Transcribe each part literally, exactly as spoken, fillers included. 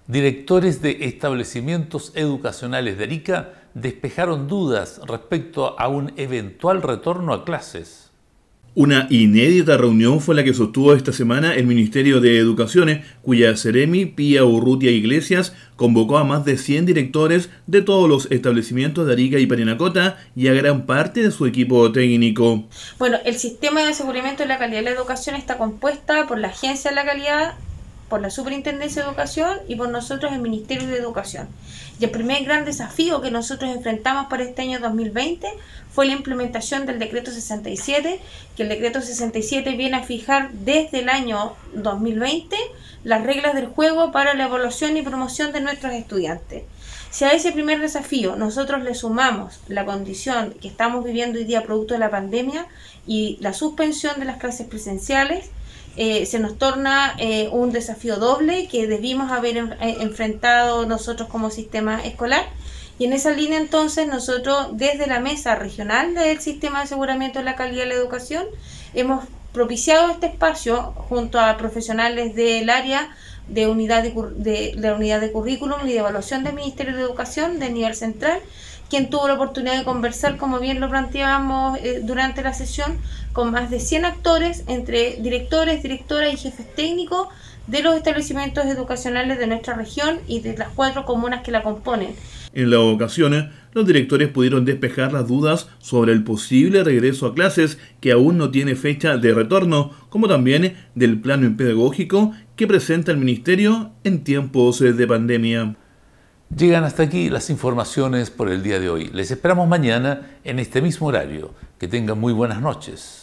Directores de establecimientos educacionales de Arica despejaron dudas respecto a un eventual retorno a clases. Una inédita reunión fue la que sostuvo esta semana el Ministerio de Educación, cuya Seremi Pía Urrutia Iglesias convocó a más de cien directores de todos los establecimientos de Arica y Parinacota y a gran parte de su equipo técnico. Bueno, el sistema de aseguramiento de la calidad de la educación está compuesta por la Agencia de la Calidad, por la Superintendencia de Educación y por nosotros el Ministerio de Educación. Y el primer gran desafío que nosotros enfrentamos para este año dos mil veinte fue la implementación del decreto sesenta y siete, que el decreto sesenta y siete viene a fijar desde el año dos mil veinte las reglas del juego para la evaluación y promoción de nuestros estudiantes. Si a ese primer desafío nosotros le sumamos la condición que estamos viviendo hoy día producto de la pandemia y la suspensión de las clases presenciales, Eh, se nos torna eh, un desafío doble que debimos haber en, eh, enfrentado nosotros como sistema escolar. Y en esa línea entonces nosotros desde la mesa regional del sistema de aseguramiento de la calidad de la educación hemos propiciado este espacio junto a profesionales del área de unidad de, de, de la unidad de currículum y de evaluación del Ministerio de Educación del nivel central, quien tuvo la oportunidad de conversar, como bien lo planteábamos eh, durante la sesión, con más de cien actores, entre directores, directoras y jefes técnicos de los establecimientos educacionales de nuestra región y de las cuatro comunas que la componen. En la ocasión, los directores pudieron despejar las dudas sobre el posible regreso a clases que aún no tiene fecha de retorno, como también del plano pedagógico que presenta el Ministerio en tiempos de pandemia. Llegan hasta aquí las informaciones por el día de hoy. Les esperamos mañana en este mismo horario. Que tengan muy buenas noches.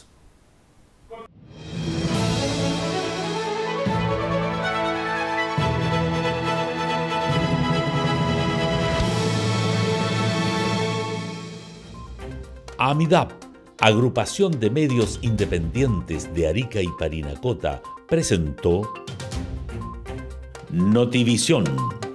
AMIDAP, Agrupación de Medios Independientes de Arica y Parinacota, presentó Notivisión.